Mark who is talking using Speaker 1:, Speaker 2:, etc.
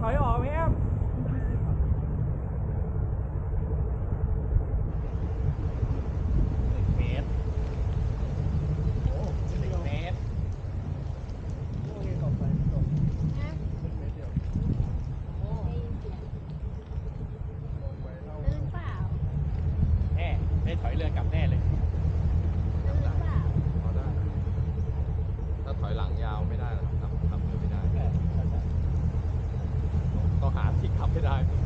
Speaker 1: อยออกไหมครับ1 เมตรโอ้1 เมตรโอ้ยต่อไปต่อ
Speaker 2: นะ
Speaker 1: 1 เมตรเดียวโอ้
Speaker 2: ได้ยินเสียง
Speaker 1: ลงไปเท่า
Speaker 2: ลื่นเปล่า
Speaker 1: แน่ได้ถอยเรือกลับแน่เลย
Speaker 2: ลื่นเปล่า
Speaker 3: พอได้ถ้าถอยหลังยาวไม่ได้หรอกทำเลยไม่ได้ต้องหาที่ขับให้ได้